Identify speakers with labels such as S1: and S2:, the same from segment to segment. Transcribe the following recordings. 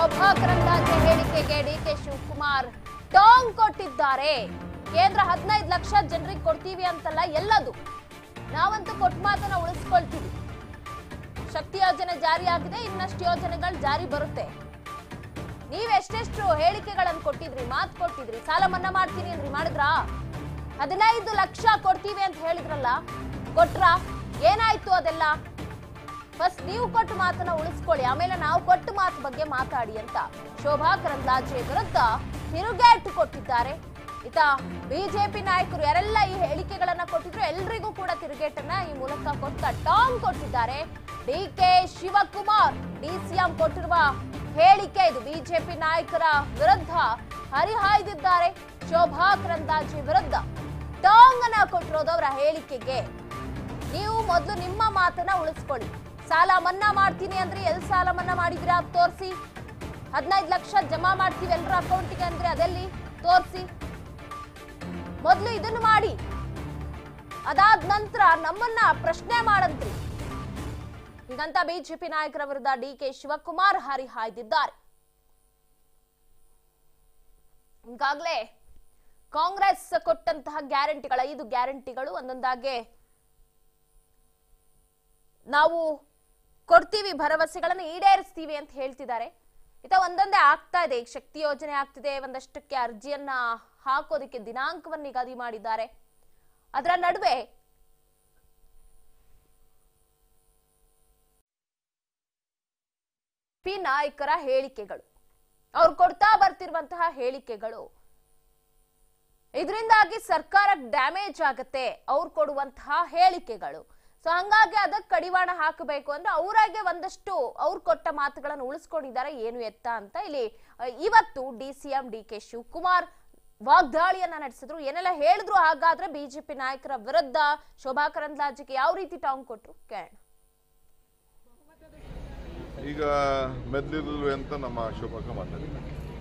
S1: ಶೋಭಾ ಕರಂದ್ಲಾಜೆ ಹೇಳಿಕೆಗೆ ಡಿಕೆ ಶಿವಕುಮಾರ್ ಟಾಂಗ್ ಕೊಟ್ಟಿದ್ದಾರೆ. ಕೇಂದ್ರ 15 ಲಕ್ಷ ಜನರಿಗೆ ಕೊಡ್ತೀವಿ ಅಂತಲ್ಲ, ಎಲ್ಲದು ನಾವಂತೂ ಕೊಟ್ಟ ಮಾತನ್ನ ಉಳಿಸ್ಕೊಳ್ತೀವಿ. ಶಕ್ತಿ ಯೋಜನೆ ಜಾರಿ ಆಗಿದೆ, ಇನ್ನಷ್ಟು ಯೋಜನೆಗಳು ಜಾರಿ ಬರುತ್ತೆ. ನೀವೆಷ್ಟೆಷ್ಟು ಹೇಳಿಕೆಗಳನ್ನು ಕೊಟ್ಟಿದ್ರಿ, ಮಾತು ಕೊಟ್ಟಿದ್ರಿ, ಸಾಲ ಮನ್ನಾ ಮಾಡ್ತೀನಿ ಅಂದ್ರಿ, ಮಾಡಿದ್ರಾ? 15 ಲಕ್ಷ ಕೊಡ್ತೀವಿ ಅಂತ ಹೇಳಿದ್ರಲ್ಲ, ಕೊಟ್ರಾ? ಏನಾಯ್ತು ಅದೆಲ್ಲ? ಫಸ್ಟ್ ನೀವು ಕೊಟ್ಟ ಮಾತನ್ನ ಉಳಿಸ್ಕೊಳ್ಳಿ, ಆಮೇಲೆ ನಾವು ಕೊಟ್ಟ ಮಾತು ಬಗ್ಗೆ ಮಾತಾಡಿ ಅಂತ ಶೋಭಾ ಕರಂದ್ಲಾಜೆ ವಿರುದ್ಧ ತಿರುಗೇಟು ಕೊಟ್ಟಿದ್ದಾರೆ. ಇತ ಬಿಜೆಪಿ ನಾಯಕರು ಯಾರೆಲ್ಲ ಈ ಹೇಳಿಕೆಗಳನ್ನ ಕೊಟ್ಟಿದ್ರು ಎಲ್ರಿಗೂ ಕೂಡ ತಿರುಗೇಟನ್ನ ಈ ಮೂಲಕ ಕೊಟ್ಟ ಟಾಂಗ್ ಕೊಟ್ಟಿದ್ದಾರೆ. ಡಿಕೆ ಶಿವಕುಮಾರ್ ಡಿಸಿಎಂ ಕೊಟ್ಟಿರುವ ಹೇಳಿಕೆ ಇದು. ಬಿಜೆಪಿ ನಾಯಕರ ವಿರುದ್ಧ ಹರಿಹಾಯ್ದಿದ್ದಾರೆ. ಶೋಭಾ ಕರಂದ್ಲಾಜೆ ವಿರುದ್ಧ ಟಾಂಗ್ ಅನ್ನ ಕೊಟ್ಟಿರೋದು ಅವರ ಹೇಳಿಕೆಗೆ. ನೀವು ಮೊದಲು ನಿಮ್ಮ ಮಾತನ್ನ ಉಳಿಸ್ಕೊಳ್ಳಿ. ಸಾಲ ಮನ್ನಾ ಮಾಡ್ತೀನಿ ಅಂದ್ರೆ ಎಲ್ಲಿ ಸಾಲ ಮನ್ನಾ ಮಾಡಿದಿರಾ ತೋರಿಸಿ. 15 ಲಕ್ಷ ಜಮಾ ಮಾಡ್ತೀವಿ ಎಲ್ಲರ ಅಕೌಂಟಿಗೆ ಅಂದ್ರೆ ಅದೆಲ್ಲಿ ತೋರಿಸಿ. ಮೊದಲು ಇದನ್ನು ಮಾಡಿ, ಅದಾದ ನಂತರ ನಮ್ಮನ್ನ ಪ್ರಶ್ನೆ ಮಾಡಂತ್ರಿ. ಹೀಗಂತ ಬಿಜೆಪಿ ನಾಯಕರ ವಿರುದ್ಧ ಡಿಕೆ ಶಿವಕುಮಾರ್ ಹರಿಹಾಯ್ದಿದ್ದಾರೆ. ಈಗಾಗಲೇ ಕಾಂಗ್ರೆಸ್ ಕೊಟ್ಟಂತಹ ಗ್ಯಾರಂಟಿಗಳ 5 ಗ್ಯಾರಂಟಿಗಳು ಒಂದೊಂದಾಗೆ ನಾವು ಕೊಡ್ತೀವಿ, ಭರವಸೆಗಳನ್ನು ಈಡೇರಿಸ್ತೀವಿ ಅಂತ ಹೇಳ್ತಿದ್ದಾರೆ. ಒಂದೊಂದೇ ಆಗ್ತಾ ಇದೆ. ಈಗ ಶಕ್ತಿ ಯೋಜನೆ ಆಗ್ತಿದೆ, ಒಂದಷ್ಟಕ್ಕೆ ಅರ್ಜಿಯನ್ನ ಹಾಕೋದಕ್ಕೆ ದಿನಾಂಕವನ್ನು ನಿಗದಿ ಮಾಡಿದ್ದಾರೆ. ಅದರ ನಡುವೆ ಪಿ ನಾಯಕರ ಹೇಳಿಕೆಗಳು, ಅವ್ರು ಕೊಡ್ತಾ ಬರ್ತಿರುವಂತಹ ಹೇಳಿಕೆಗಳು, ಇದರಿಂದಾಗಿ ಸರ್ಕಾರಕ್ಕೆ ಡ್ಯಾಮೇಜ್ ಆಗತ್ತೆ ಅವ್ರು ಕೊಡುವಂತಹ ಹೇಳಿಕೆಗಳು. ಸೊ ಹಂಗಾಗಿ ಅದಕ್ಕೆ ಕಡಿವಾಣ ಹಾಕಬೇಕು ಅಂದ್ರೆ ಅವರಾಗೆ ಒಂದಷ್ಟು ಅವ್ರು ಕೊಟ್ಟ ಮಾತುಗಳನ್ನು ಉಳಿಸ್ಕೊಂಡಿದ್ದಾರೆ. ಏನು ಎತ್ತ ಅಂತ ಇಲ್ಲಿ ಇವತ್ತು ಡಿಸಿಎಂ ಡಿಕೆ ಶಿವಕುಮಾರ್ ವಾಗ್ದಾಳಿಯನ್ನ ನಡೆಸಿದ್ರು. ಏನೆಲ್ಲ ಹೇಳಿದ್ರು, ಹಾಗಾದ್ರೆ ಬಿಜೆಪಿ ನಾಯಕರ ವಿರುದ್ಧ ಶೋಭಾ ಕರಂದ್ಲಾಜೆಗೆ ಯಾವ ರೀತಿ ಟಾಂಗ್ ಕೊಟ್ರು ಕೇಳೋಣ.
S2: ಈಗ ಮೆದ್ಲಿರುವೆ ಅಂತ ನಮ್ಮ ಶೋಭಾಕ ಮಾತಾಡಿದ್ರು.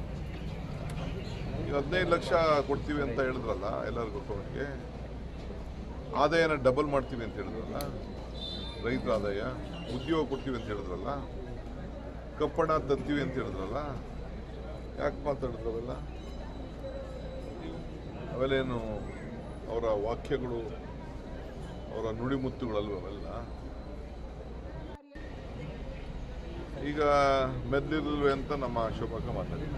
S2: ಈಗ 15 ಲಕ್ಷ ಕೊಡ್ತೀವಿ ಅಂತ ಹೇಳಿದ್ರಲ್ಲ, ಎಲ್ಲರಿಗೂ ಅಕೌಂಟ್ಗೆ ಆದಾಯನ ಡಬಲ್ ಮಾಡ್ತೀವಿ ಅಂತ ಹೇಳಿದ್ರಲ್ಲ, ರೈತರ ಆದಾಯ, ಉದ್ಯೋಗ ಕೊಡ್ತೀವಿ ಅಂತ ಹೇಳಿದ್ರಲ್ಲ, ಕಪ್ಪಣ ತರ್ತೀವಿ ಅಂತ ಹೇಳಿದ್ರಲ್ಲ, ಯಾಕೆ ಮಾತಾಡಿದ್ರು ಅವೆಲ್ಲ? ಅವೆಲ್ಲೇನು ಅವರ ವಾಕ್ಯಗಳು, ಅವರ ನುಡಿಮುತ್ತುಗಳಲ್ವ ಅವೆಲ್ಲ? ಈಗ ಮೆದ್ಲಿರುವೆ ಅಂತ ನಮ್ಮ ಶೋಭಾಕ ಮಾತಾಡಿದ್ರು.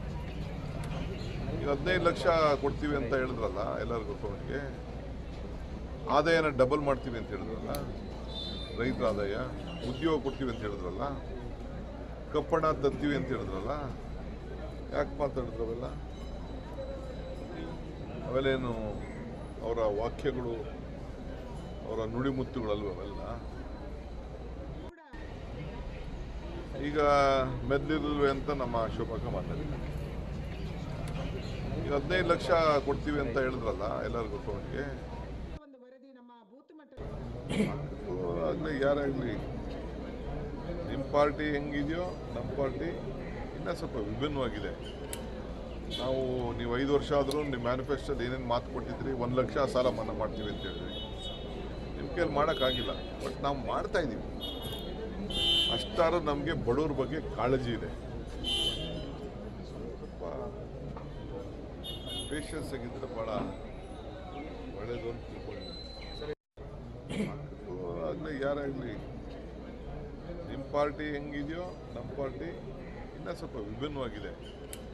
S2: ಈಗ 15 ಲಕ್ಷ ಕೊಡ್ತೀವಿ ಅಂತ ಹೇಳಿದ್ರಲ್ಲ, ಎಲ್ಲರಿಗೂ ಅಕೌಂಟ್ಗೆ ಆದಾಯನ ಡಬಲ್ ಮಾಡ್ತೀವಿ ಅಂತ ಹೇಳಿದ್ರಲ್ಲ, ರೈತರ ಆದಾಯ, ಉದ್ಯೋಗ ಕೊಡ್ತೀವಿ ಅಂತ ಹೇಳಿದ್ರಲ್ಲ, ಕಪ್ಪಣ ತರ್ತೀವಿ ಅಂತ ಹೇಳಿದ್ರಲ್ಲ, ಯಾಕೆ ಮಾತಾಡಿದ್ರು ಅವೆಲ್ಲ? ಅವೆಲ್ಲೇನು ಅವರ ವಾಕ್ಯಗಳು, ಅವರ ನುಡಿಮುತ್ತುಗಳಲ್ವ ಅವೆಲ್ಲ? ಈಗ ಮೆದ್ಲಿರುವೆ ಅಂತ ನಮ್ಮ ಶೋಭಾಕ ಮಾತಾಡಿದ್ರು. ಈಗ 15 ಲಕ್ಷ ಕೊಡ್ತೀವಿ ಅಂತ ಹೇಳಿದ್ರಲ್ಲ, ಎಲ್ಲರಿಗೂ ಅಕೌಂಟ್ಗೆ ಆಗಲಿ ಯಾರಾಗಲಿ, ನಿಮ್ಮ ಪಾರ್ಟಿ ಹೆಂಗಿದೆಯೋ ನಮ್ಮ ಪಾರ್ಟಿ ಇನ್ನೂ ಸ್ವಲ್ಪ ವಿಭಿನ್ನವಾಗಿದೆ. ನೀವು 5 ವರ್ಷ ಆದರೂ ನಿಮ್ಮ ಮ್ಯಾನಿಫೆಸ್ಟೋದಲ್ಲಿ ಏನೇನು ಮಾತು ಕೊಟ್ಟಿದ್ರಿ, 1 ಲಕ್ಷ ಸಾಲ ಮನ್ನಾ ಮಾಡ್ತೀವಿ ಅಂತ ಹೇಳಿದ್ರಿ. ನಿಮ್ಮ ಕೈಯಲ್ಲಿ ಮಾಡೋಕ್ಕಾಗಿಲ್ಲ, ಬಟ್ ನಾವು ಮಾಡ್ತಾ ಇದ್ದೀವಿ. ಅಷ್ಟಾದ್ರೂ ನಮಗೆ ಬಡವ್ರ ಬಗ್ಗೆ ಕಾಳಜಿ ಇದೆ. ಸ್ವಲ್ಪ ಪೇಷನ್ಸ್ ಆಗಿದ್ರೆ ಭಾಳ ಒಳ್ಳೆಯದು ಅಂತ ತಿಳ್ಕೊಂಡಿದ್ದೀನಿ. ಆಗಲಿ ಯಾರಾಗಲಿ, ನಿಮ್ಮ ಪಾರ್ಟಿ ಹೆಂಗಿದೆಯೋ ನಮ್ಮ ಪಾರ್ಟಿ ಇನ್ನೂ ಸ್ವಲ್ಪ ವಿಭಿನ್ನವಾಗಿದೆ.